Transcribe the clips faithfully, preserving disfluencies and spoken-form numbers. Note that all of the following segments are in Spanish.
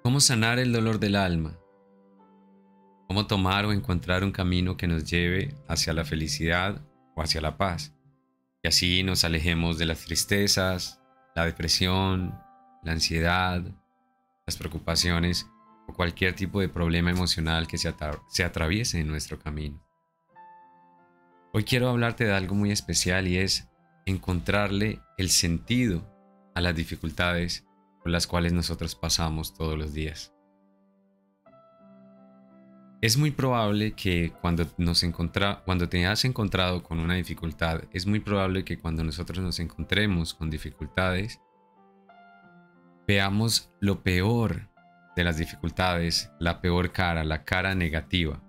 ¿Cómo sanar el dolor del alma? ¿Cómo tomar o encontrar un camino que nos lleve hacia la felicidad o hacia la paz? Y así nos alejemos de las tristezas, la depresión, la ansiedad, las preocupaciones o cualquier tipo de problema emocional que se, atra se atraviese en nuestro camino. Hoy quiero hablarte de algo muy especial y es encontrarle el sentido a las dificultades por las cuales nosotros pasamos todos los días. Es muy probable que cuando, nos encontra, cuando te has encontrado con una dificultad, es muy probable que cuando nosotros nos encontremos con dificultades, veamos lo peor de las dificultades, la peor cara, la cara negativa.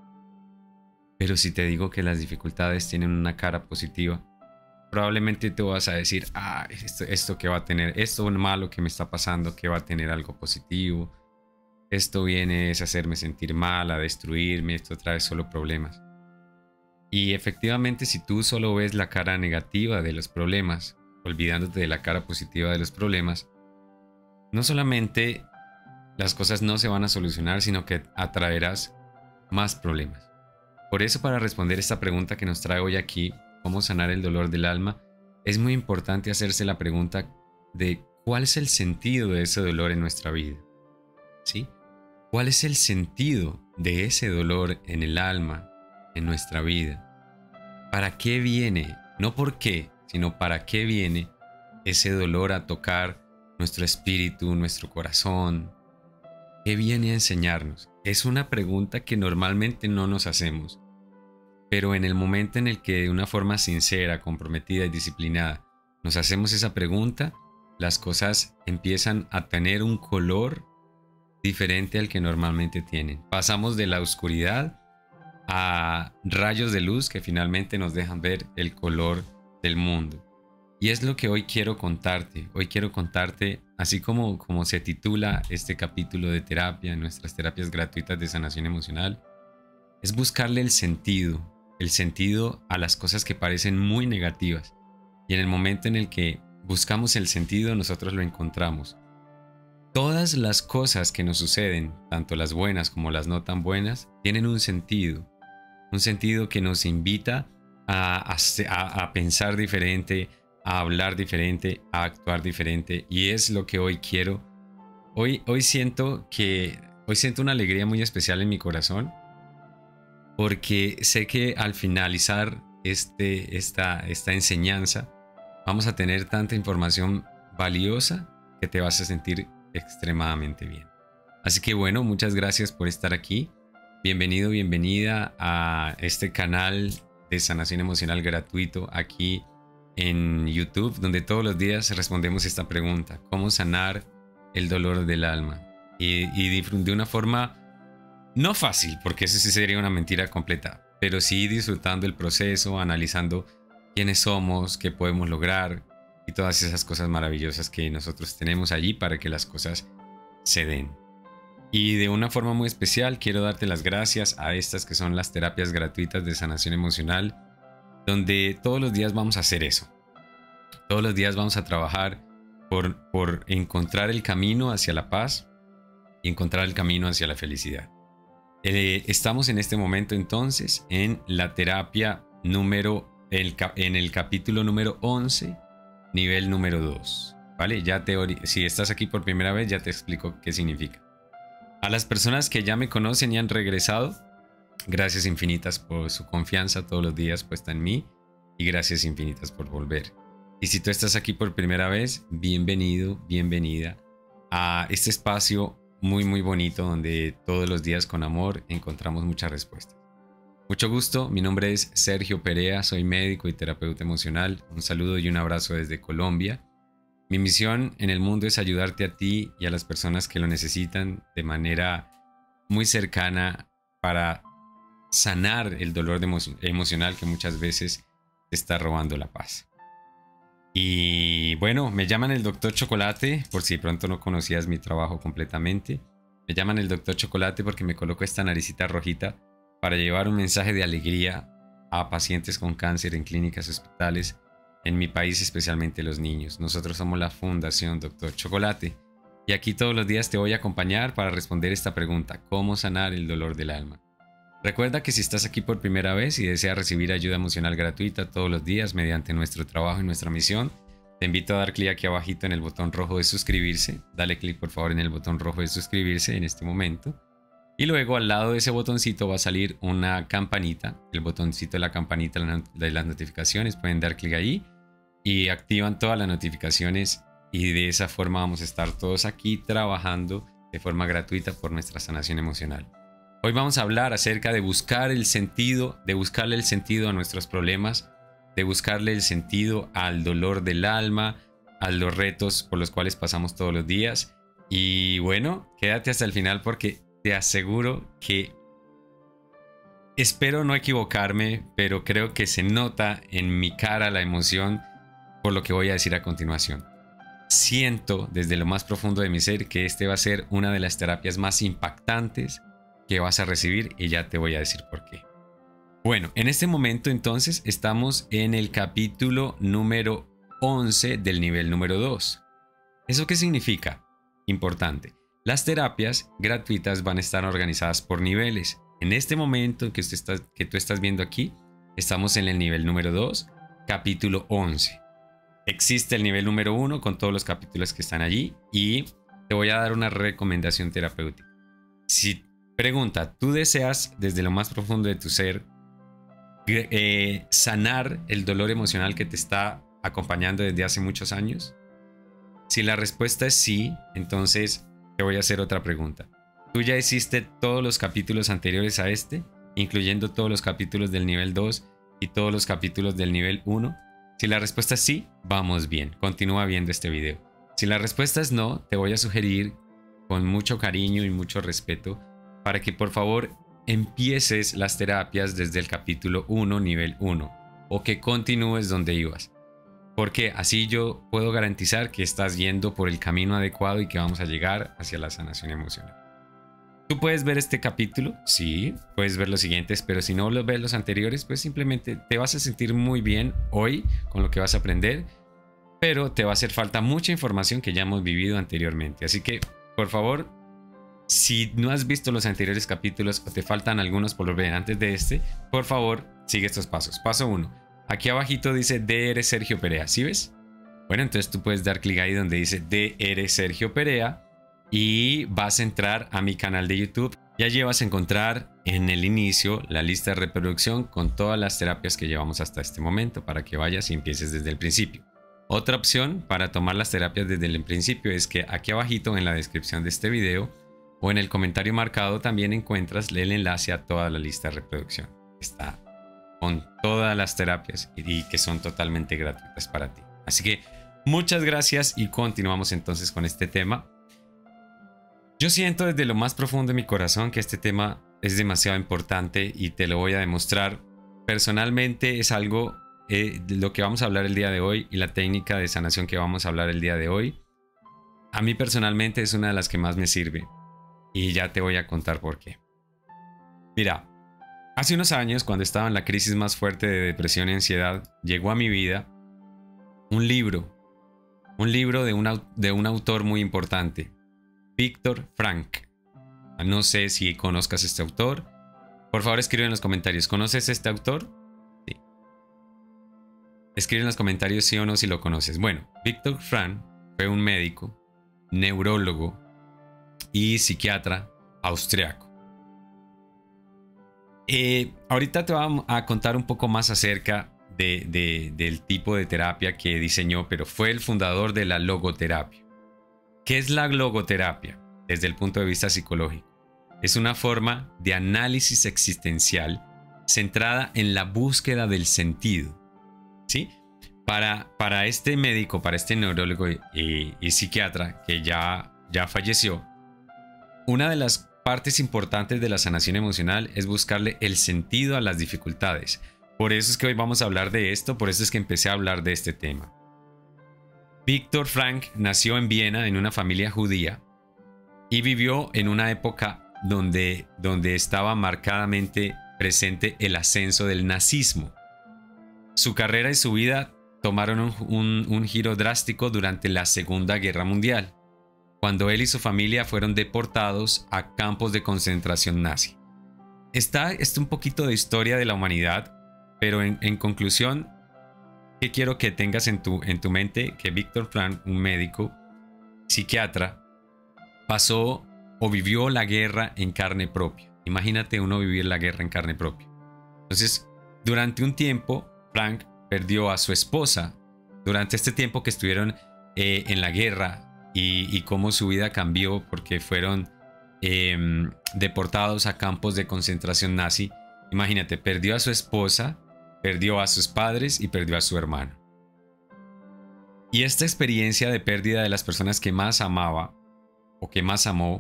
Pero si te digo que las dificultades tienen una cara positiva, probablemente te vas a decir, ah, esto, esto que va a tener, esto malo que me está pasando, que va a tener algo positivo. Esto viene a hacerme sentir mal, a destruirme, esto trae solo problemas. Y efectivamente, si tú solo ves la cara negativa de los problemas, olvidándote de la cara positiva de los problemas, no solamente las cosas no se van a solucionar, sino que atraerás más problemas. Por eso, para responder esta pregunta que nos trae hoy aquí, ¿cómo sanar el dolor del alma?, es muy importante hacerse la pregunta de cuál es el sentido de ese dolor en nuestra vida. ¿Sí? ¿Cuál es el sentido de ese dolor en el alma, en nuestra vida? ¿Para qué viene? No por qué, sino para qué viene ese dolor a tocar nuestro espíritu, nuestro corazón. ¿Qué viene a enseñarnos? Es una pregunta que normalmente no nos hacemos. Pero en el momento en el que de una forma sincera, comprometida y disciplinada nos hacemos esa pregunta, las cosas empiezan a tener un color diferente al que normalmente tienen. Pasamos de la oscuridad a rayos de luz que finalmente nos dejan ver el color del mundo. Y es lo que hoy quiero contarte. Hoy quiero contarte, así como, como se titula este capítulo de terapia en nuestras terapias gratuitas de sanación emocional, es buscarle el sentido, el sentido a las cosas que parecen muy negativas. Y en el momento en el que buscamos el sentido, nosotros lo encontramos. Todas las cosas que nos suceden, tanto las buenas como las no tan buenas, tienen un sentido. Un sentido que nos invita a, a, a pensar diferente, a hablar diferente, a actuar diferente. Y es lo que hoy quiero. Hoy, hoy, siento que, hoy siento una alegría muy especial en mi corazón. Porque sé que al finalizar este, esta, esta enseñanza, vamos a tener tanta información valiosa que te vas a sentir extremadamente bien. Así que bueno, muchas gracias por estar aquí. Bienvenido, bienvenida a este canal de sanación emocional gratuito aquí en YouTube, donde todos los días respondemos esta pregunta: ¿cómo sanar el dolor del alma? Y, y de una forma no fácil, porque eso sí sería una mentira completa, pero sí disfrutando el proceso, analizando quiénes somos, qué podemos lograr y todas esas cosas maravillosas que nosotros tenemos allí para que las cosas se den. Y de una forma muy especial quiero darte las gracias a estas que son las terapias gratuitas de sanación emocional, donde todos los días vamos a hacer eso. Todos los días vamos a trabajar por, por encontrar el camino hacia la paz y encontrar el camino hacia la felicidad. Eh, estamos en este momento entonces en la terapia número, el, en el capítulo número once, nivel número dos, ¿vale? Ya te, si estás aquí por primera vez, ya te explico qué significa. A las personas que ya me conocen y han regresado, gracias infinitas por su confianza todos los días puesta en mí y gracias infinitas por volver. Y si tú estás aquí por primera vez, bienvenido, bienvenida a este espacio muy muy bonito donde todos los días con amor encontramos muchas respuestas. Mucho gusto, mi nombre es Sergio Perea, soy médico y terapeuta emocional. Un saludo y un abrazo desde Colombia. Mi misión en el mundo es ayudarte a ti y a las personas que lo necesitan de manera muy cercana para sanar el dolor emo emocional que muchas veces te está robando la paz. Y bueno, me llaman el Doctor Chocolate, por si pronto no conocías mi trabajo completamente. Me llaman el Doctor Chocolate porque me coloco esta naricita rojita para llevar un mensaje de alegría a pacientes con cáncer en clínicas y hospitales en mi país, especialmente los niños. Nosotros somos la Fundación Doctor Chocolate y aquí todos los días te voy a acompañar para responder esta pregunta: ¿cómo sanar el dolor del alma? Recuerda que si estás aquí por primera vez y deseas recibir ayuda emocional gratuita todos los días mediante nuestro trabajo y nuestra misión, te invito a dar clic aquí abajito en el botón rojo de suscribirse. Dale clic por favor en el botón rojo de suscribirse en este momento. Y luego al lado de ese botoncito va a salir una campanita, el botoncito de la campanita de las notificaciones. Pueden dar clic ahí y activan todas las notificaciones, y de esa forma vamos a estar todos aquí trabajando de forma gratuita por nuestra sanación emocional. Hoy vamos a hablar acerca de buscar el sentido, de buscarle el sentido a nuestros problemas, de buscarle el sentido al dolor del alma, a los retos por los cuales pasamos todos los días. Y bueno, quédate hasta el final porque te aseguro que, espero no equivocarme, pero creo que se nota en mi cara la emoción por lo que voy a decir a continuación. Siento desde lo más profundo de mi ser que este va a ser una de las terapias más impactantes que vas a recibir, y ya te voy a decir por qué. Bueno, en este momento entonces estamos en el capítulo número once del nivel número dos. ¿Eso qué significa? Importante. Las terapias gratuitas van a estar organizadas por niveles. En este momento que, usted está, que tú estás viendo aquí, estamos en el nivel número dos, capítulo once. Existe el nivel número uno con todos los capítulos que están allí, y te voy a dar una recomendación terapéutica. Si pregunta, ¿tú deseas desde lo más profundo de tu ser eh, sanar el dolor emocional que te está acompañando desde hace muchos años? Si la respuesta es sí, entonces te voy a hacer otra pregunta. ¿Tú ya hiciste todos los capítulos anteriores a este, incluyendo todos los capítulos del nivel dos y todos los capítulos del nivel uno? Si la respuesta es sí, vamos bien, continúa viendo este video. Si la respuesta es no, te voy a sugerir con mucho cariño y mucho respeto para que por favor empieces las terapias desde el capítulo uno, nivel uno, o que continúes donde ibas. Porque así yo puedo garantizar que estás yendo por el camino adecuado y que vamos a llegar hacia la sanación emocional. ¿Tú puedes ver este capítulo? Sí, puedes ver los siguientes, pero si no los ves los anteriores, pues simplemente te vas a sentir muy bien hoy con lo que vas a aprender, pero te va a hacer falta mucha información que ya hemos vivido anteriormente. Así que, por favor, si no has visto los anteriores capítulos o te faltan algunos por ver antes de este, por favor, sigue estos pasos. Paso uno. Aquí abajito dice D R Sergio Perea, ¿sí ves? Bueno, entonces tú puedes dar clic ahí donde dice D R Sergio Perea y vas a entrar a mi canal de YouTube. Y allí vas a encontrar en el inicio la lista de reproducción con todas las terapias que llevamos hasta este momento para que vayas y empieces desde el principio. Otra opción para tomar las terapias desde el principio es que aquí abajito en la descripción de este video o en el comentario marcado también encuentras el enlace a toda la lista de reproducción. Está con todas las terapias y que son totalmente gratuitas para ti. Así que muchas gracias y continuamos entonces con este tema. Yo siento desde lo más profundo de mi corazón que este tema es demasiado importante y te lo voy a demostrar. Personalmente es algo eh, de lo que vamos a hablar el día de hoy, y la técnica de sanación que vamos a hablar el día de hoy, a mí personalmente es una de las que más me sirve. Y ya te voy a contar por qué. Mira, hace unos años, cuando estaba en la crisis más fuerte de depresión y ansiedad, llegó a mi vida un libro. Un libro de un, de un autor muy importante, Viktor Frankl. No sé si conozcas este autor. Por favor, escribe en los comentarios. ¿Conoces este autor? Sí. Escribe en los comentarios sí o no si lo conoces. Bueno, Viktor Frankl fue un médico, neurólogo y psiquiatra austriaco. Eh, ahorita te voy a contar un poco más acerca de, de, del tipo de terapia que diseñó, pero fue el fundador de la logoterapia. ¿Qué es la logoterapia? Desde el punto de vista psicológico, es una forma de análisis existencial centrada en la búsqueda del sentido. ¿Sí? Para, para este médico, para este neurólogo y, y psiquiatra que ya, ya falleció, una de las partes importantes de la sanación emocional es buscarle el sentido a las dificultades. Por eso es que hoy vamos a hablar de esto, por eso es que empecé a hablar de este tema. Viktor Frankl nació en Viena en una familia judía y vivió en una época donde, donde estaba marcadamente presente el ascenso del nazismo. Su carrera y su vida tomaron un, un, un giro drástico durante la Segunda Guerra Mundial. cuando él y su familia fueron deportados a campos de concentración nazi. Está, está un poquito de historia de la humanidad, pero en, en conclusión, ¿qué quiero que tengas en tu, en tu mente? Que Viktor Frankl, un médico, psiquiatra, pasó o vivió la guerra en carne propia. Imagínate uno vivir la guerra en carne propia. Entonces, durante un tiempo, Frank perdió a su esposa. Durante este tiempo que estuvieron eh, en la guerra y, y cómo su vida cambió porque fueron eh, deportados a campos de concentración nazi. Imagínate, perdió a su esposa, perdió a sus padres y perdió a su hermano. Y esta experiencia de pérdida de las personas que más amaba o que más amó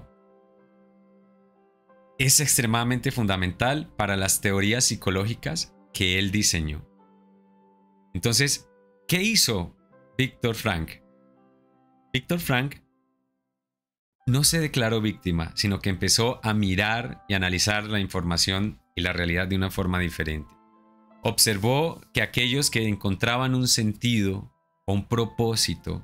es extremadamente fundamental para las teorías psicológicas que él diseñó. Entonces, ¿qué hizo Viktor Frankl? Viktor Frankl no se declaró víctima, sino que empezó a mirar y analizar la información y la realidad de una forma diferente. Observó que aquellos que encontraban un sentido o un propósito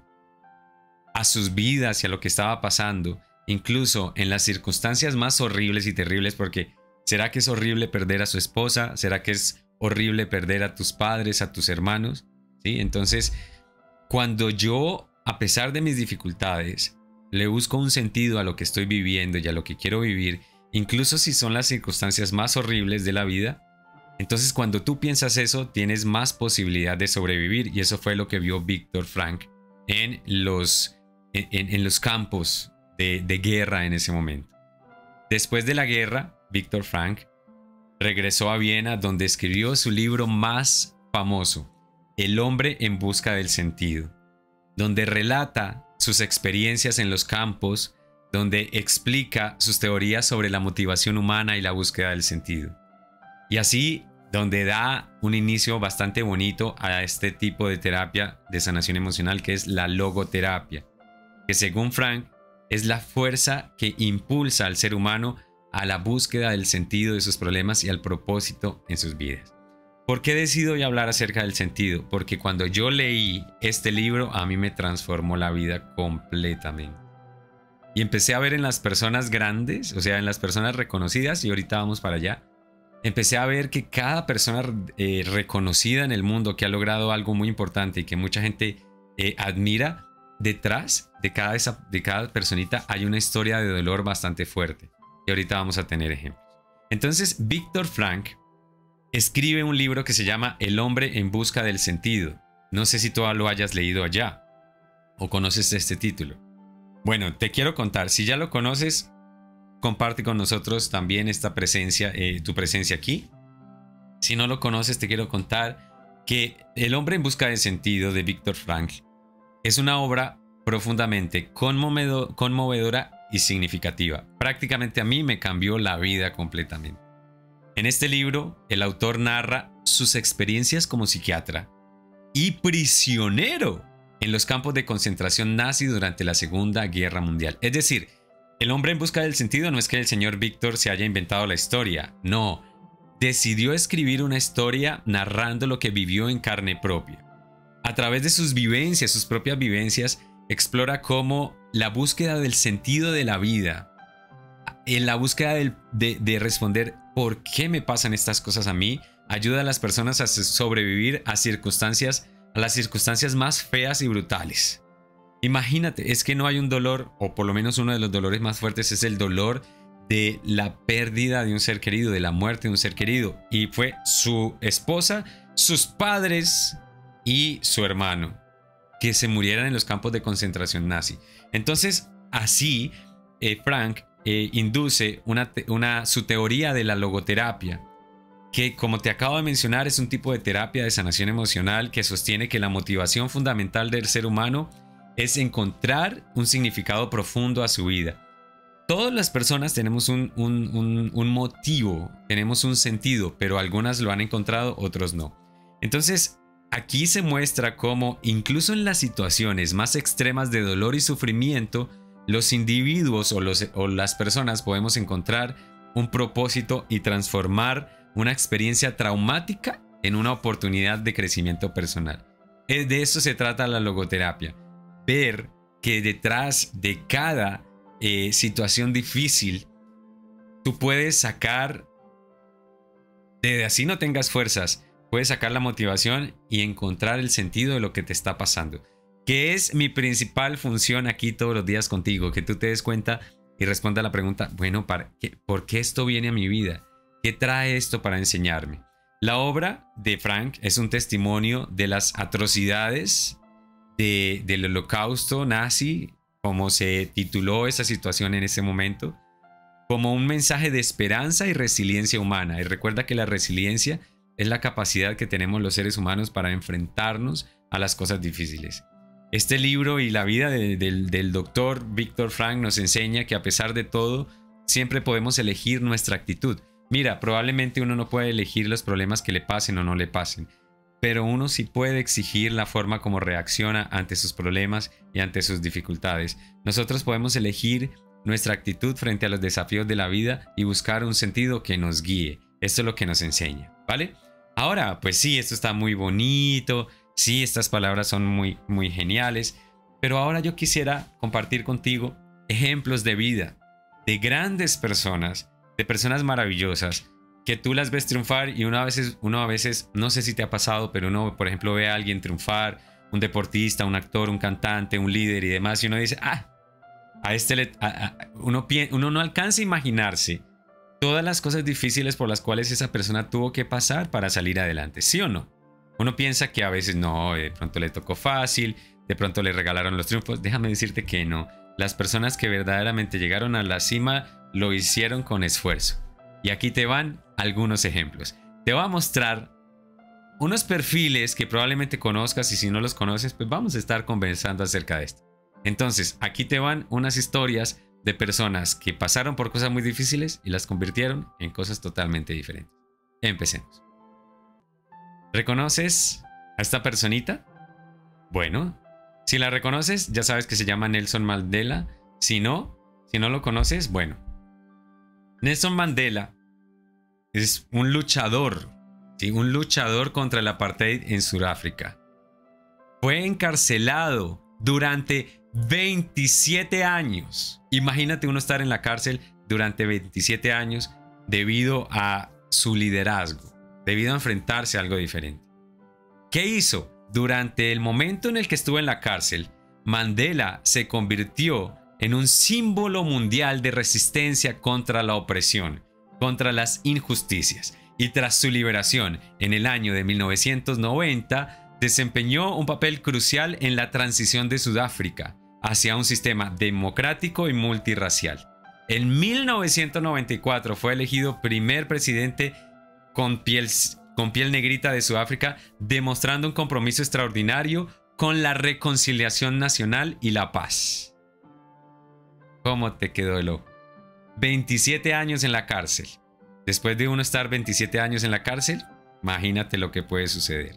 a sus vidas y a lo que estaba pasando, incluso en las circunstancias más horribles y terribles, porque ¿será que es horrible perder a su esposa? ¿Será que es horrible perder a tus padres, a tus hermanos? ¿Sí? Entonces, cuando yo, a pesar de mis dificultades, le busco un sentido a lo que estoy viviendo y a lo que quiero vivir, incluso si son las circunstancias más horribles de la vida, entonces cuando tú piensas eso, tienes más posibilidad de sobrevivir. Y eso fue lo que vio Viktor Frankl en los, en, en los campos de, de guerra en ese momento. Después de la guerra, Viktor Frankl regresó a Viena, donde escribió su libro más famoso, El hombre en busca del sentido, donde relata sus experiencias en los campos, donde explica sus teorías sobre la motivación humana y la búsqueda del sentido. Y así, donde da un inicio bastante bonito a este tipo de terapia de sanación emocional, que es la logoterapia, que según Frankl es la fuerza que impulsa al ser humano a la búsqueda del sentido de sus problemas y al propósito en sus vidas. ¿Por qué decido hoy hablar acerca del sentido? Porque cuando yo leí este libro, a mí me transformó la vida completamente. Y empecé a ver en las personas grandes, o sea, en las personas reconocidas, y ahorita vamos para allá, empecé a ver que cada persona eh, reconocida en el mundo que ha logrado algo muy importante y que mucha gente eh, admira, detrás de cada, esa, de cada personita hay una historia de dolor bastante fuerte. Y ahorita vamos a tener ejemplos. Entonces, Viktor Frankl escribe un libro que se llama El hombre en busca del sentido. No sé si tú lo hayas leído allá o conoces este título. Bueno, te quiero contar. Si ya lo conoces, comparte con nosotros también esta presencia, eh, tu presencia aquí. Si no lo conoces, te quiero contar que El hombre en busca del sentido de Viktor Frankl es una obra profundamente conmovedora y significativa. Prácticamente a mí me cambió la vida completamente. En este libro, el autor narra sus experiencias como psiquiatra y prisionero en los campos de concentración nazi durante la Segunda Guerra Mundial. Es decir, El hombre en busca del sentido no es que el señor Víctor se haya inventado la historia, no. Decidió escribir una historia narrando lo que vivió en carne propia. A través de sus vivencias, sus propias vivencias, explora cómo la búsqueda del sentido de la vida, en la búsqueda de, de, de responder ¿por qué me pasan estas cosas a mí?, ayuda a las personas a sobrevivir a circunstancias, a las circunstancias más feas y brutales. Imagínate, es que no hay un dolor, o por lo menos uno de los dolores más fuertes es el dolor de la pérdida de un ser querido, de la muerte de un ser querido. Y fue su esposa, sus padres y su hermano que se murieran en los campos de concentración nazi. Entonces, así, eh, Frankl eh, induce una, una, su teoría de la logoterapia, que, como te acabo de mencionar, es un tipo de terapia de sanación emocional que sostiene que la motivación fundamental del ser humano es encontrar un significado profundo a su vida. Todas las personas tenemos un, un, un, un motivo, tenemos un sentido, pero algunas lo han encontrado, otros no. Entonces, aquí se muestra cómo, incluso en las situaciones más extremas de dolor y sufrimiento, los individuos o, los, o las personas podemos encontrar un propósito y transformar una experiencia traumática en una oportunidad de crecimiento personal. De eso se trata la logoterapia. Ver que detrás de cada eh, situación difícil tú puedes sacar, de así no tengas fuerzas, puedes sacar la motivación y encontrar el sentido de lo que te está pasando. Que es mi principal función aquí todos los días contigo, que tú te des cuenta y responda a la pregunta, bueno, ¿para qué, ¿por qué esto viene a mi vida? ¿Qué trae esto para enseñarme? La obra de Frank es un testimonio de las atrocidades de, del holocausto nazi, como se tituló esa situación en ese momento, como un mensaje de esperanza y resiliencia humana. Y recuerda que la resiliencia es la capacidad que tenemos los seres humanos para enfrentarnos a las cosas difíciles. Este libro y la vida de, de, del doctor Viktor Frankl nos enseña que a pesar de todo, siempre podemos elegir nuestra actitud. Mira, probablemente uno no puede elegir los problemas que le pasen o no le pasen, pero uno sí puede exigir la forma como reacciona ante sus problemas y ante sus dificultades. Nosotros podemos elegir nuestra actitud frente a los desafíos de la vida y buscar un sentido que nos guíe. Esto es lo que nos enseña, ¿vale? Ahora, pues sí, esto está muy bonito, sí, estas palabras son muy, muy geniales, pero ahora yo quisiera compartir contigo ejemplos de vida de grandes personas, de personas maravillosas, que tú las ves triunfar y uno a veces, uno a veces, no sé si te ha pasado, pero uno, por ejemplo, ve a alguien triunfar, un deportista, un actor, un cantante, un líder y demás, y uno dice, ah, a este le, a, a, uno, uno no alcanza a imaginarse todas las cosas difíciles por las cuales esa persona tuvo que pasar para salir adelante, ¿sí o no? Uno piensa que a veces no, de pronto le tocó fácil, de pronto le regalaron los triunfos. Déjame decirte que no. Las personas que verdaderamente llegaron a la cima lo hicieron con esfuerzo. Y aquí te van algunos ejemplos. Te voy a mostrar unos perfiles que probablemente conozcas y si no los conoces, pues vamos a estar conversando acerca de esto. Entonces, aquí te van unas historias de personas que pasaron por cosas muy difíciles y las convirtieron en cosas totalmente diferentes. Empecemos. ¿Reconoces a esta personita? Bueno, si la reconoces, ya sabes que se llama Nelson Mandela. Si no, si no lo conoces, bueno. Nelson Mandela es un luchador, ¿sí? Un luchador contra el apartheid en Sudáfrica. Fue encarcelado durante veintisiete años. Imagínate uno estar en la cárcel durante veintisiete años debido a su liderazgo, debido a enfrentarse a algo diferente. ¿Qué hizo? Durante el momento en el que estuvo en la cárcel, Mandela se convirtió en un símbolo mundial de resistencia contra la opresión, contra las injusticias. Y tras su liberación en el año de mil novecientos noventa, desempeñó un papel crucial en la transición de Sudáfrica hacia un sistema democrático y multirracial. En mil novecientos noventa y cuatro fue elegido primer presidente con piel, con piel negrita de Sudáfrica, demostrando un compromiso extraordinario con la reconciliación nacional y la paz. ¿Cómo te quedó el ojo? veintisiete años en la cárcel. Después de uno estar veintisiete años en la cárcel, imagínate lo que puede suceder.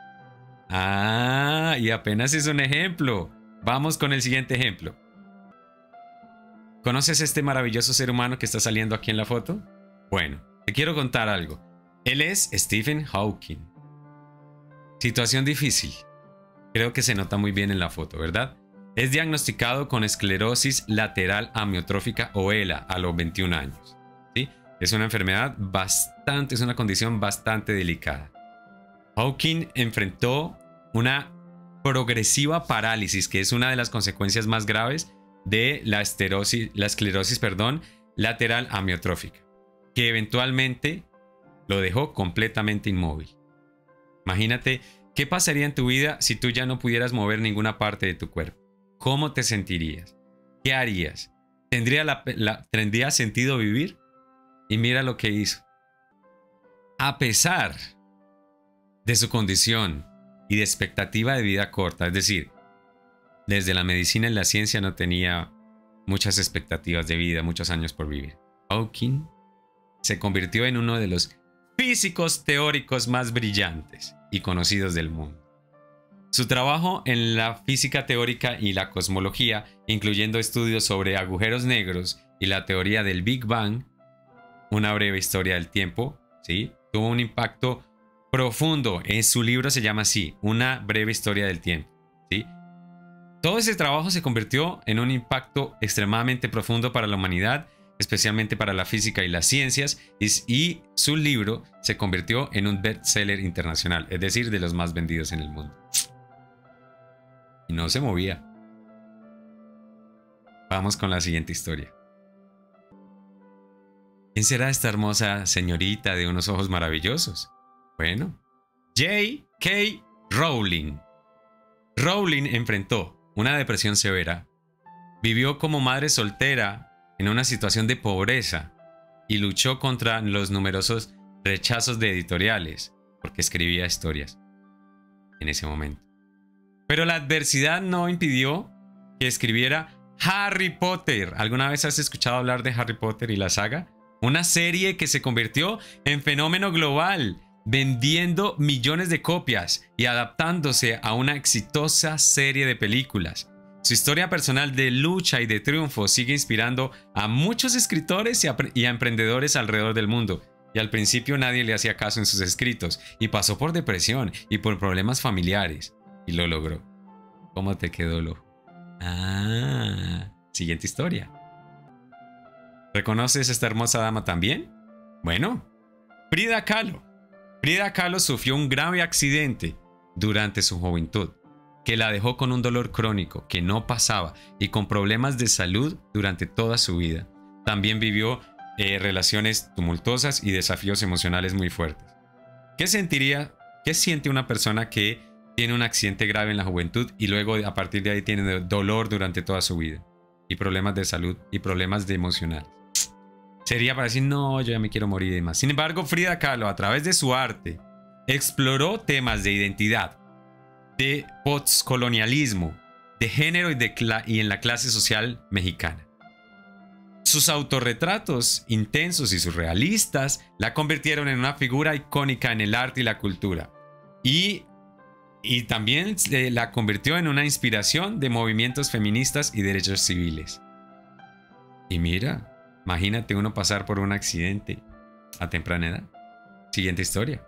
Ah, y apenas es un ejemplo. Vamos con el siguiente ejemplo. ¿Conoces a este maravilloso ser humano que está saliendo aquí en la foto? Bueno, te quiero contar algo. Él es Stephen Hawking. Situación difícil. Creo que se nota muy bien en la foto, ¿verdad? Es diagnosticado con esclerosis lateral amiotrófica o E L A a los veintiún años. ¿Sí? Es una enfermedad bastante, es una condición bastante delicada. Hawking enfrentó una progresiva parálisis, que es una de las consecuencias más graves de la, esterosis, la esclerosis perdón, lateral amiotrófica, que eventualmente lo dejó completamente inmóvil. Imagínate, ¿qué pasaría en tu vida si tú ya no pudieras mover ninguna parte de tu cuerpo? ¿Cómo te sentirías? ¿Qué harías? ¿Tendría, la, la, ¿Tendría sentido vivir? Y mira lo que hizo. A pesar de su condición y de expectativa de vida corta, es decir, desde la medicina y la ciencia no tenía muchas expectativas de vida, muchos años por vivir. Hawking se convirtió en uno de los físicos teóricos más brillantes y conocidos del mundo. Su trabajo en la física teórica y la cosmología, incluyendo estudios sobre agujeros negros y la teoría del Big Bang, una breve historia del tiempo, ¿sí? Tuvo un impacto profundo. En su libro se llama así, Una breve historia del tiempo, ¿sí? Todo ese trabajo se convirtió en un impacto extremadamente profundo para la humanidad, especialmente para la física y las ciencias, y, y su libro se convirtió en un bestseller internacional, es decir, de los más vendidos en el mundo. Y no se movía. Vamos con la siguiente historia. ¿Quién será esta hermosa señorita de unos ojos maravillosos? Bueno, J K Rowling. Rowling enfrentó una depresión severa, vivió como madre soltera en una situación de pobreza y luchó contra los numerosos rechazos de editoriales porque escribía historias en ese momento. Pero la adversidad no impidió que escribiera Harry Potter. ¿Alguna vez has escuchado hablar de Harry Potter y la saga? Una serie que se convirtió en fenómeno global, vendiendo millones de copias y adaptándose a una exitosa serie de películas. Su historia personal de lucha y de triunfo sigue inspirando a muchos escritores y a, y a emprendedores alrededor del mundo. Y al principio nadie le hacía caso en sus escritos, y pasó por depresión y por problemas familiares, y lo logró. ¿Cómo te quedó el ojo? Ah, siguiente historia. ¿Reconoces a esta hermosa dama también? Bueno, Frida Kahlo. Frida Kahlo sufrió un grave accidente durante su juventud, que la dejó con un dolor crónico que no pasaba y con problemas de salud durante toda su vida. También vivió eh, relaciones tumultuosas y desafíos emocionales muy fuertes. ¿Qué sentiría, qué siente una persona que tiene un accidente grave en la juventud y luego a partir de ahí tiene dolor durante toda su vida? Y problemas de salud y problemas de emocionales. Sería para decir, no, yo ya me quiero morir y demás. Sin embargo, Frida Kahlo, a través de su arte, exploró temas de identidad, de postcolonialismo, de género y, de y en la clase social mexicana. Sus autorretratos intensos y surrealistas la convirtieron en una figura icónica en el arte y la cultura. Y, y también eh, la convirtió en una inspiración de movimientos feministas y derechos civiles. Y mira, imagínate uno pasar por un accidente a temprana edad. Siguiente historia.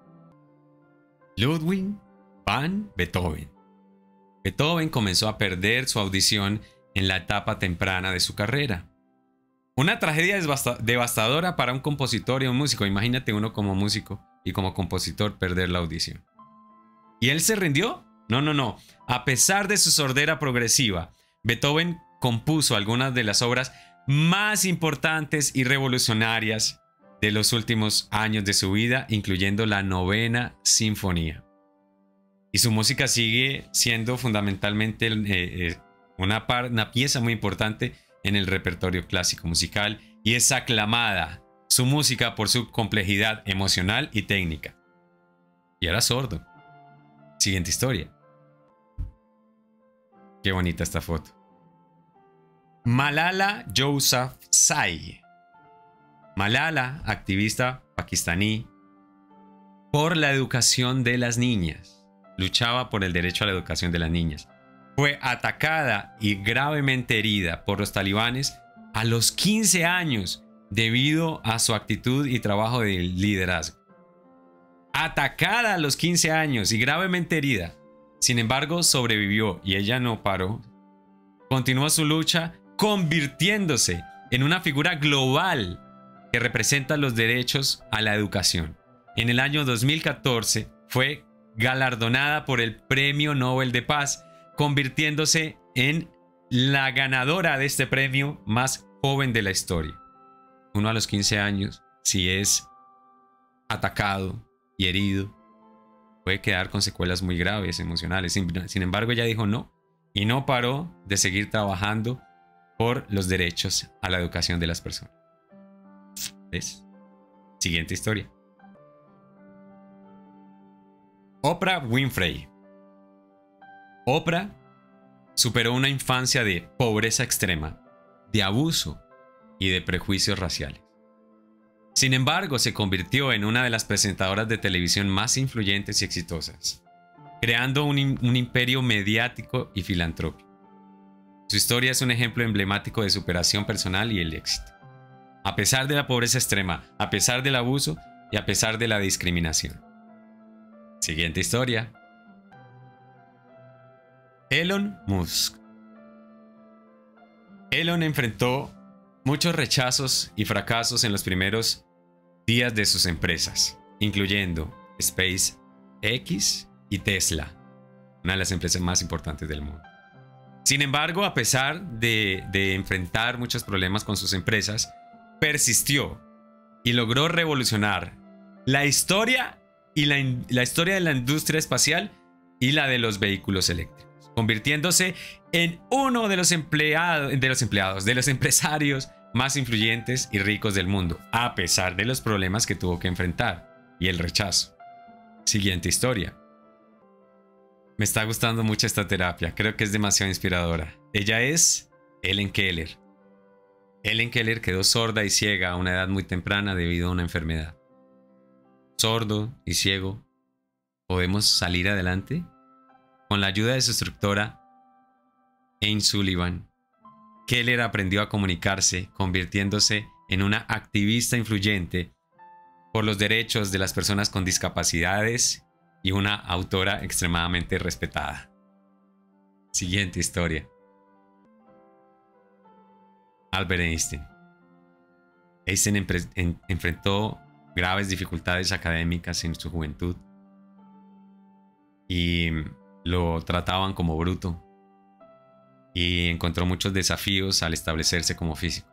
Ludwig van Beethoven. Beethoven comenzó a perder su audición en la etapa temprana de su carrera. Una tragedia devastadora para un compositor y un músico. Imagínate uno como músico y como compositor perder la audición. ¿Y él se rindió? No, no, no. A pesar de su sordera progresiva, Beethoven compuso algunas de las obras más importantes y revolucionarias de los últimos años de su vida, incluyendo la Novena Sinfonía. Y su música sigue siendo fundamentalmente eh, eh, una, par, una pieza muy importante en el repertorio clásico musical y es aclamada su música por su complejidad emocional y técnica. Y era sordo. Siguiente historia. Qué bonita esta foto. Malala Yousafzai. Malala, activista pakistaní por la educación de las niñas. Luchaba por el derecho a la educación de las niñas. Fue atacada y gravemente herida por los talibanes a los quince años debido a su actitud y trabajo de liderazgo. Atacada a los quince años y gravemente herida. Sin embargo, sobrevivió y ella no paró. Continuó su lucha convirtiéndose en una figura global que representa los derechos a la educación. En el año dos mil catorce fue galardonada por el Premio Nobel de Paz, convirtiéndose en la ganadora de este premio más joven de la historia. Uno a los quince años, si es atacado y herido, puede quedar con secuelas muy graves emocionales. Sin, sin embargo, ella dijo no y no paró de seguir trabajando por los derechos a la educación de las personas. ¿Ves? Siguiente historia. Oprah Winfrey. Oprah superó una infancia de pobreza extrema, de abuso y de prejuicios raciales. Sin embargo, se convirtió en una de las presentadoras de televisión más influyentes y exitosas, creando un, un imperio mediático y filantrópico. Su historia es un ejemplo emblemático de superación personal y el éxito. A pesar de la pobreza extrema, a pesar del abuso y a pesar de la discriminación. Siguiente historia. Elon Musk. Elon enfrentó muchos rechazos y fracasos en los primeros días de sus empresas, incluyendo SpaceX y Tesla, una de las empresas más importantes del mundo. Sin embargo, a pesar de, de enfrentar muchos problemas con sus empresas, persistió y logró revolucionar la historia y la, la historia de la industria espacial y la de los vehículos eléctricos, convirtiéndose en uno de los empleados, de los empleados, de los empresarios más influyentes y ricos del mundo, a pesar de los problemas que tuvo que enfrentar y el rechazo. Siguiente historia. Me está gustando mucho esta terapia, creo que es demasiado inspiradora. Ella es Helen Keller. Helen Keller quedó sorda y ciega a una edad muy temprana debido a una enfermedad. Sordo y ciego, ¿podemos salir adelante? Con la ayuda de su instructora, Anne Sullivan, Keller aprendió a comunicarse, convirtiéndose en una activista influyente por los derechos de las personas con discapacidades y una autora extremadamente respetada. Siguiente historia. Albert Einstein. Einstein en enfrentó graves dificultades académicas en su juventud y lo trataban como bruto, y encontró muchos desafíos al establecerse como físico.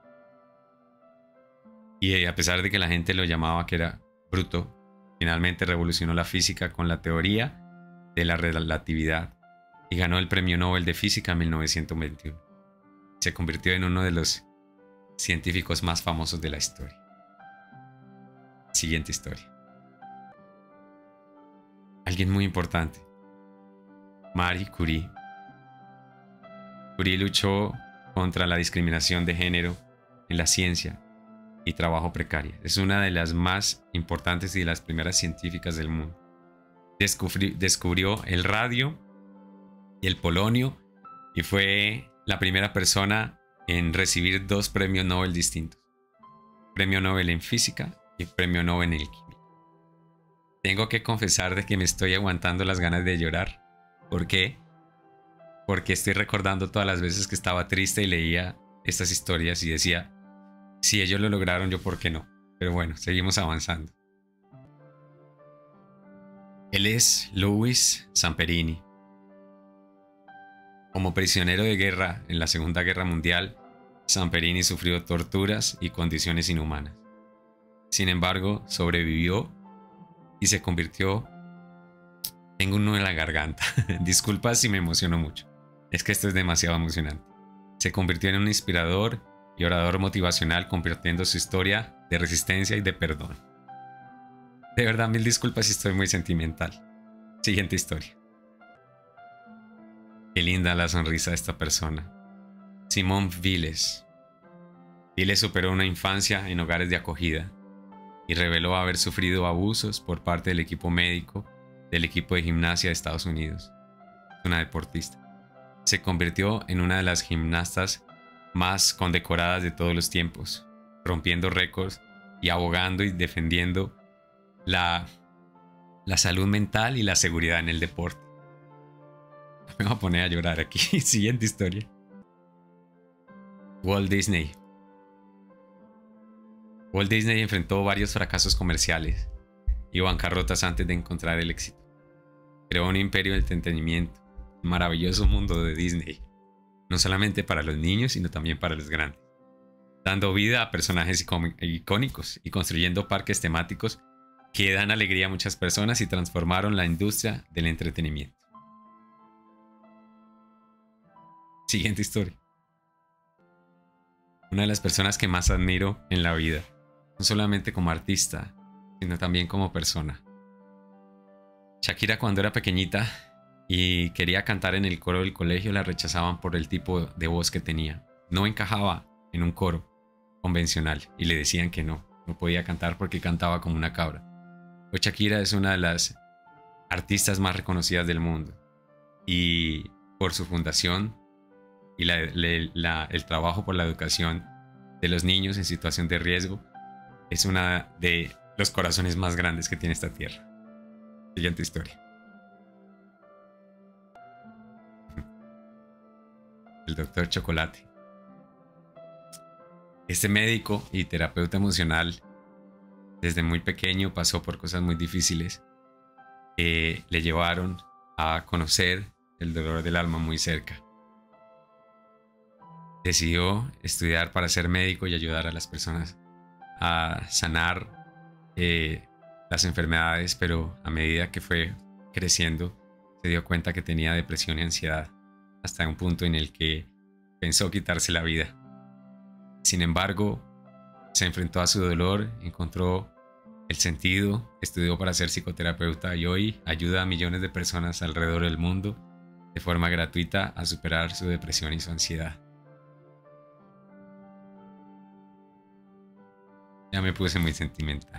Y a pesar de que la gente lo llamaba que era bruto, finalmente revolucionó la física con la teoría de la relatividad y ganó el Premio Nobel de Física en mil novecientos veintiuno. Se convirtió en uno de los científicos más famosos de la historia. Siguiente historia. Alguien muy importante. Marie Curie. Curie luchó contra la discriminación de género en la ciencia y trabajo precario. Es una de las más importantes y de las primeras científicas del mundo. Descubri- descubrió el radio y el polonio y fue la primera persona en recibir dos premios Nobel distintos. Premio Nobel en física y premio Nobel en química. Tengo que confesar de que me estoy aguantando las ganas de llorar. ¿Por qué? Porque estoy recordando todas las veces que estaba triste y leía estas historias y decía, si ellos lo lograron, yo por qué no. Pero bueno, seguimos avanzando. Él es Louis Zamperini. Como prisionero de guerra en la Segunda Guerra Mundial, Zamperini sufrió torturas y condiciones inhumanas. Sin embargo, sobrevivió y se convirtió... Tengo un nudo en la garganta. Disculpa si me emociono mucho. Es que esto es demasiado emocionante. Se convirtió en un inspirador y orador motivacional, compartiendo su historia de resistencia y de perdón. De verdad, mil disculpas si estoy muy sentimental. Siguiente historia. Qué linda la sonrisa de esta persona. Simone Biles. Biles superó una infancia en hogares de acogida y reveló haber sufrido abusos por parte del equipo médico del equipo de gimnasia de Estados Unidos. Una deportista. Se convirtió en una de las gimnastas más condecoradas de todos los tiempos, rompiendo récords y abogando y defendiendo la, la salud mental y la seguridad en el deporte. Me voy a poner a llorar aquí. Siguiente historia. Walt Disney. Walt Disney enfrentó varios fracasos comerciales y bancarrotas antes de encontrar el éxito. Creó un imperio del entretenimiento, un maravilloso mundo de Disney, no solamente para los niños, sino también para los grandes, dando vida a personajes icónicos y construyendo parques temáticos que dan alegría a muchas personas y transformaron la industria del entretenimiento. Siguiente historia. Una de las personas que más admiro en la vida, no solamente como artista, sino también como persona. Shakira, cuando era pequeñita y quería cantar en el coro del colegio, la rechazaban por el tipo de voz que tenía. No encajaba en un coro convencional y le decían que no, no podía cantar porque cantaba como una cabra. Pues Shakira es una de las artistas más reconocidas del mundo y por su fundación y la, la, la, el trabajo por la educación de los niños en situación de riesgo es una de los corazones más grandes que tiene esta tierra. Siguiente historia. el doctor Chocolate. Este médico y terapeuta emocional desde muy pequeño pasó por cosas muy difíciles que le llevaron a conocer el dolor del alma muy cerca. Decidió estudiar para ser médico y ayudar a las personas a sanar eh, las enfermedades, pero a medida que fue creciendo se dio cuenta que tenía depresión y ansiedad, hasta un punto en el que pensó quitarse la vida. Sin embargo, se enfrentó a su dolor, encontró el sentido, estudió para ser psicoterapeuta y hoy ayuda a millones de personas alrededor del mundo de forma gratuita a superar su depresión y su ansiedad. Ya me puse muy sentimental.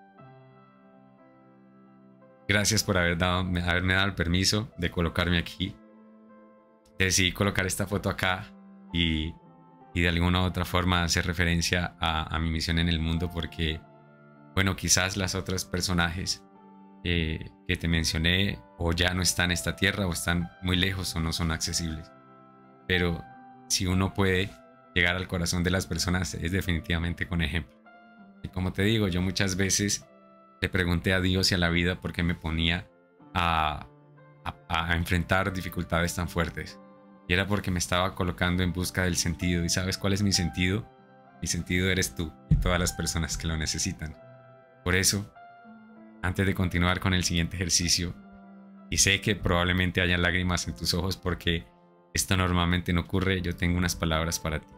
Gracias por haber dado, haberme dado el permiso de colocarme aquí. Decidí colocar esta foto acá y, y de alguna u otra forma hacer referencia a, a mi misión en el mundo porque, bueno, quizás las otras personajes eh, que te mencioné o ya no están en esta tierra o están muy lejos o no son accesibles. Pero si uno puede llegar al corazón de las personas es definitivamente con ejemplo. Y como te digo, yo muchas veces le pregunté a Dios y a la vida por qué me ponía a, a, a enfrentar dificultades tan fuertes. Y era porque me estaba colocando en busca del sentido. ¿Y sabes cuál es mi sentido? Mi sentido eres tú y todas las personas que lo necesitan. Por eso, antes de continuar con el siguiente ejercicio, y sé que probablemente haya lágrimas en tus ojos porque esto normalmente no ocurre, yo tengo unas palabras para ti.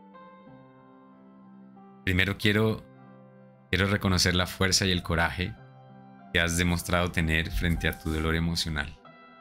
Primero quiero... Quiero reconocer la fuerza y el coraje que has demostrado tener frente a tu dolor emocional.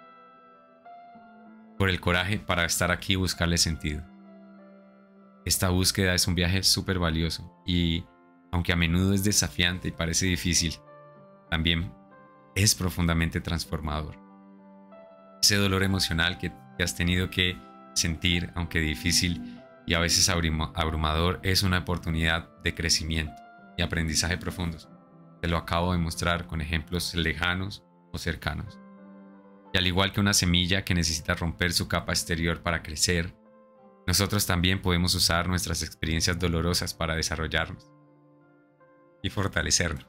Por el coraje para estar aquí y buscarle sentido. Esta búsqueda es un viaje súper valioso y, aunque a menudo es desafiante y parece difícil, también es profundamente transformador. Ese dolor emocional que, que has tenido que sentir, aunque difícil y a veces abrumador, es una oportunidad de crecimiento y aprendizaje profundos. Te lo acabo de mostrar con ejemplos lejanos o cercanos. Y al igual que una semilla que necesita romper su capa exterior para crecer, nosotros también podemos usar nuestras experiencias dolorosas para desarrollarnos y fortalecernos.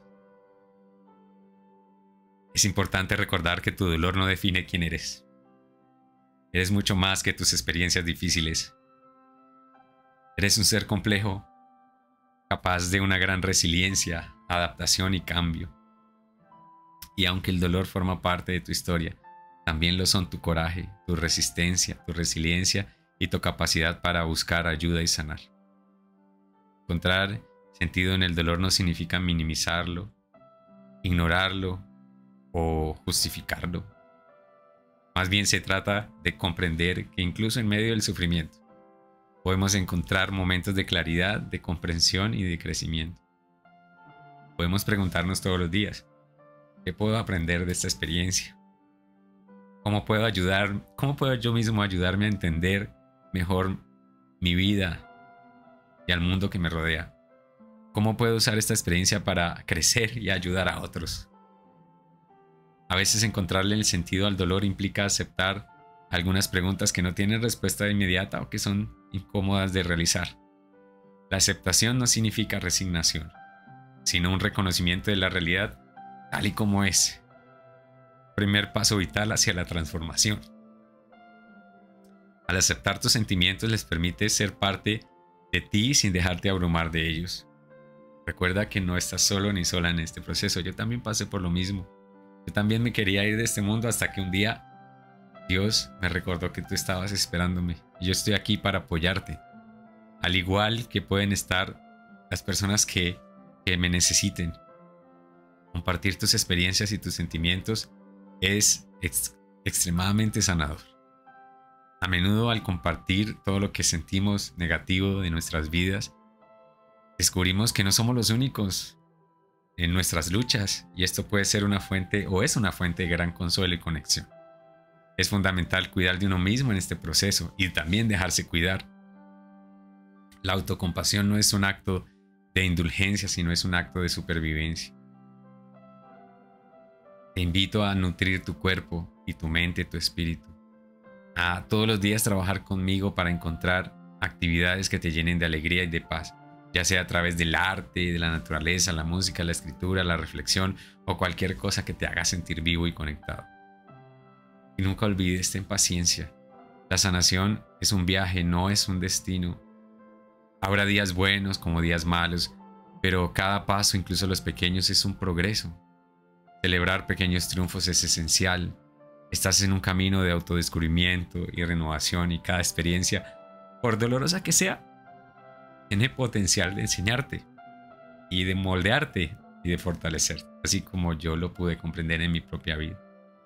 Es importante recordar que tu dolor no define quién eres. Eres mucho más que tus experiencias difíciles. Eres un ser complejo, capaz de una gran resiliencia, adaptación y cambio. Y aunque el dolor forma parte de tu historia, también lo son tu coraje, tu resistencia, tu resiliencia y tu capacidad para buscar ayuda y sanar. Encontrar sentido en el dolor no significa minimizarlo, ignorarlo o justificarlo. Más bien se trata de comprender que incluso en medio del sufrimiento, podemos encontrar momentos de claridad, de comprensión y de crecimiento. Podemos preguntarnos todos los días, ¿qué puedo aprender de esta experiencia? ¿Cómo puedo ayudar? ¿Cómo puedo yo mismo ayudarme a entender mejor mi vida y al mundo que me rodea? ¿Cómo puedo usar esta experiencia para crecer y ayudar a otros? A veces encontrarle el sentido al dolor implica aceptar algunas preguntas que no tienen respuesta inmediata o que son incómodas de realizar. La aceptación no significa resignación, sino un reconocimiento de la realidad tal y como es. Primer paso vital hacia la transformación. Al aceptar tus sentimientos les permite ser parte de ti sin dejarte abrumar de ellos. Recuerda que no estás solo ni sola en este proceso. Yo también pasé por lo mismo. Yo también me quería ir de este mundo hasta que un día Dios me recordó que tú estabas esperándome y yo estoy aquí para apoyarte. Al igual que pueden estar las personas que, que me necesiten. Compartir tus experiencias y tus sentimientos es ex- extremadamente sanador. A menudo al compartir todo lo que sentimos negativo de nuestras vidas, descubrimos que no somos los únicos en nuestras luchas y esto puede ser una fuente o es una fuente de gran consuelo y conexión. Es fundamental cuidar de uno mismo en este proceso y también dejarse cuidar. La autocompasión no es un acto de indulgencia, sino es un acto de supervivencia. Te invito a nutrir tu cuerpo y tu mente, tu espíritu. a todos los días trabajar conmigo para encontrar actividades que te llenen de alegría y de paz, ya sea a través del arte, de la naturaleza, la música, la escritura, la reflexión o cualquier cosa que te haga sentir vivo y conectado. Y nunca olvides, ten paciencia. La sanación es un viaje, no es un destino. Habrá días buenos como días malos, pero cada paso, incluso los pequeños, es un progreso. Celebrar pequeños triunfos es esencial. Estás en un camino de autodescubrimiento y renovación y cada experiencia, por dolorosa que sea, tiene potencial de enseñarte y de moldearte y de fortalecerte, así como yo lo pude comprender en mi propia vida.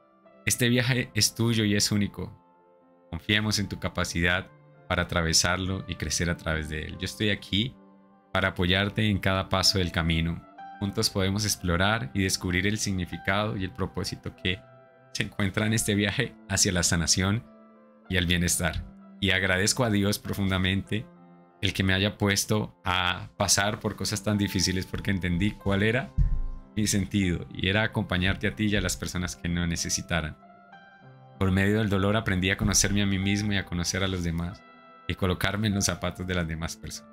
Este viaje es tuyo y es único. Confiemos en tu capacidad para atravesarlo y crecer a través de él. Yo estoy aquí para apoyarte en cada paso del camino. Juntos podemos explorar y descubrir el significado y el propósito que se encuentra en este viaje hacia la sanación y el bienestar. Y agradezco a Dios profundamente el que me haya puesto a pasar por cosas tan difíciles, porque entendí cuál era mi sentido y era acompañarte a ti y a las personas que no necesitaran. Por medio del dolor aprendí a conocerme a mí mismo y a conocer a los demás y colocarme en los zapatos de las demás personas.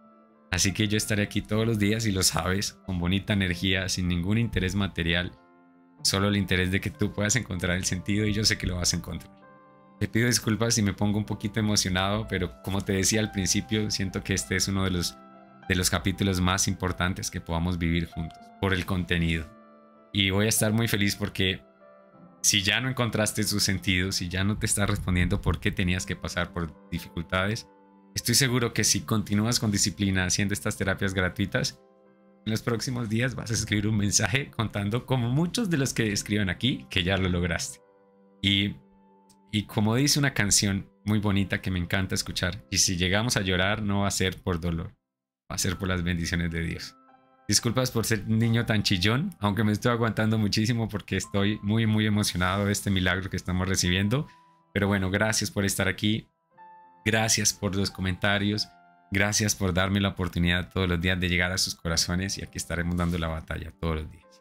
Así que yo estaré aquí todos los días y lo sabes, con bonita energía, sin ningún interés material, solo el interés de que tú puedas encontrar el sentido y yo sé que lo vas a encontrar. Te pido disculpas si me pongo un poquito emocionado, pero como te decía al principio, siento que este es uno de los, de los capítulos más importantes que podamos vivir juntos, por el contenido. Y voy a estar muy feliz porque si ya no encontraste su sentido, si ya no te está respondiendo por qué tenías que pasar por dificultades, estoy seguro que si continúas con disciplina haciendo estas terapias gratuitas, en los próximos días vas a escribir un mensaje contando, como muchos de los que escriben aquí, que ya lo lograste. Y Y como dice una canción muy bonita que me encanta escuchar, y si llegamos a llorar no va a ser por dolor, va a ser por las bendiciones de Dios. Disculpas por ser un niño tan chillón, aunque me estoy aguantando muchísimo porque estoy muy muy emocionado de este milagro que estamos recibiendo. Pero bueno, gracias por estar aquí, gracias por los comentarios, gracias por darme la oportunidad todos los días de llegar a sus corazones y aquí estaremos dando la batalla todos los días.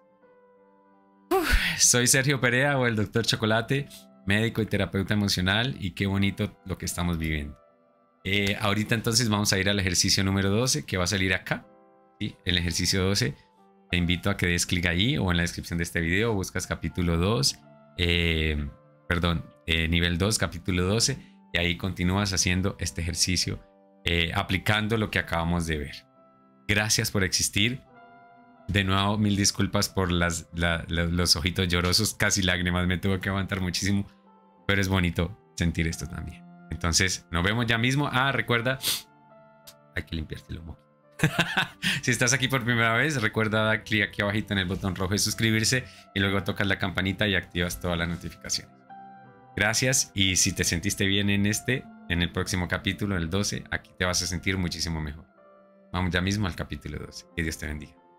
Uf, soy Sergio Perea o el Doctor Chocolate, médico y terapeuta emocional, y qué bonito lo que estamos viviendo. Eh, ahorita entonces vamos a ir al ejercicio número doce que va a salir acá, ¿sí? El ejercicio doce, te invito a que des clic ahí o en la descripción de este video, buscas capítulo dos, eh, perdón, eh, nivel dos, capítulo doce, y ahí continúas haciendo este ejercicio, eh, aplicando lo que acabamos de ver. Gracias por existir. De nuevo, mil disculpas por las, la, la, los ojitos llorosos, casi lágrimas, me tuve que aguantar muchísimo, pero es bonito sentir esto también. Entonces, nos vemos ya mismo. Ah, recuerda, hay que limpiarte el lomo. Si estás aquí por primera vez, recuerda dar clic aquí abajito en el botón rojo de suscribirse y luego tocas la campanita y activas todas las notificaciones. Gracias, y si te sentiste bien en este, en el próximo capítulo, el doce, aquí te vas a sentir muchísimo mejor. Vamos ya mismo al capítulo doce. Que Dios te bendiga.